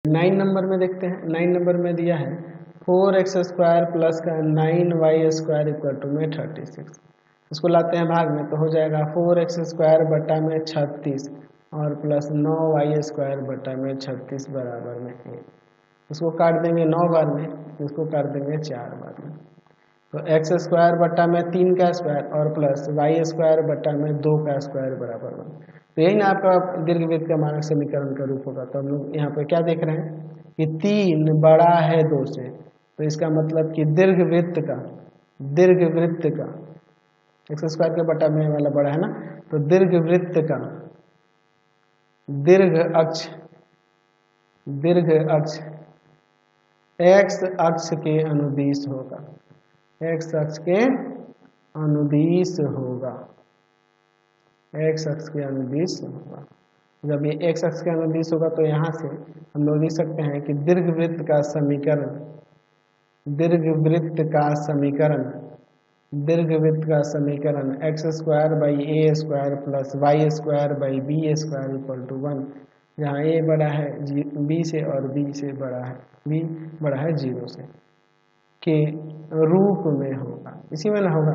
9 number में देखते हैं। 9 नंबर में दिया है 4x² प्लस का 9y² इक्वल टू में 36। इसको लाते हैं भाग में तो हो जाएगा 4x² बटा में 36 और प्लस 9y² बटा में 36 बराबर में 1। इसको काट देंगे 9 बार में, इसको काट देंगे 4 बार में। तो x² बटा में 3 का स्क्वायर और प्लस y² बटा में 2 का स्क्वायर बराबर 1। तो यही ना आपका दीर्घवृत्त का मानक समीकरण का रूप होगा। तो हम लोग यहाँ पे क्या देख रहे हैं कि 3 बड़ा है 2 से, तो इसका मतलब कि दीर्घवृत्त का x² के बटा में वाला बड़ा है ना, तो दीर्घवृत्त का दीर्घ अक्ष x अक्ष के अनुदिश होगा, x अक्ष के अनुदिश होगा, x अक्ष के अनुदिश होगा। जब ये x अक्ष के अनुदिश होगा तो यहाँ से हम लोग लिख सकते हैं कि दीर्घवृत्त का समीकरण x² by a² plus y² by b² equal to 1, जहाँ a बड़ा है b से और b बड़ा है 0 से के रूप में होगा। इसी में ना होगा,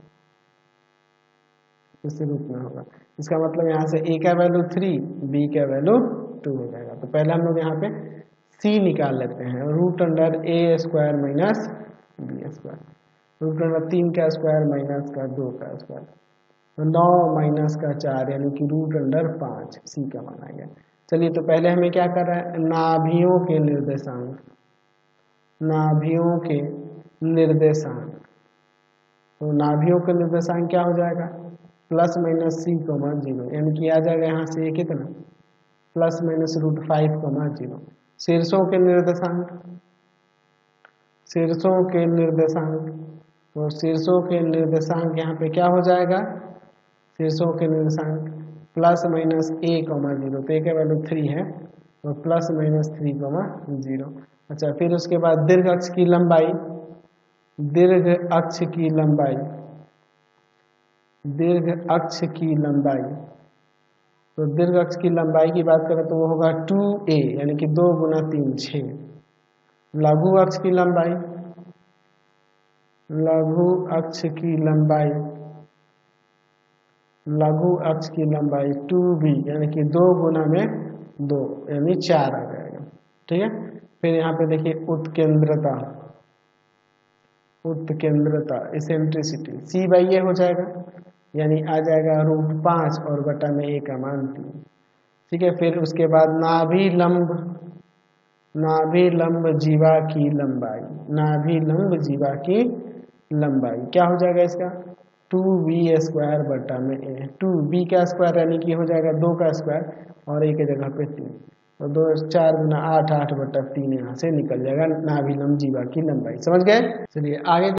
इसी रूप में होगा। इसका मतलब यहाँ से a का वैल्यू 3, b का वैल्यू 2 हो जाएगा। तो पहले हम लोग यहाँ पे c निकाल लेते हैं, √a² माइनस b², √3 का स्क्वायर माइनस का 2 का स्क्वायर, तो 9 माइनस का 4 यानी कि √5 c का मान आ गया। चलिए तो पहले हमें क्या कर रहा है, नाभियों के निर्देशांक। तो नाभियों का निर्देशांक क्या हो जाएगा, प्लस माइनस c, 0, यानी कि आ जाएगा यहाँ से ये कितना प्लस माइनस √5, 0। शीर्षों के निर्देशांक, तो शीर्षों के निर्देशांक यहाँ पे क्या हो जाएगा, शीर्षों के निर्देशांक प्लस माइनस a, 0, तो a का वैल्यू 3 है तो प्लस माइनस 3, 0। अच्छा, फिर उसके बाद दीर्घ अक्ष की लंबाई, तो दीर्घ अक्ष की लंबाई की बात करें तो वो होगा 2a, यानी कि 2 गुना 3, 6। लघु अक्ष की लंबाई 2b, यानी कि 2 गुना में 2 यानी 4 आ जाएगा। ठीक है, फिर यहाँ पे देखिए उत्केंद्रता इसेंट्रिसिटी c/a हो जाएगा, यानी आ जाएगा √5 और बटा में a का मान 3। ठीक है, फिर उसके बाद नाभि लंब जीवा की लंबाई क्या हो जाएगा इसका, 2b² बटा में a, 2b का स्क्वायर यानी कि हो जाएगा 2 का स्क्वायर और a की जगह पे 3, तो 2 4 गुना 8, 8 बटा 3 यहाँ से निकल जाएगा नाभि लंब जीवा की लंबाई। समझ गए? चलिए आगे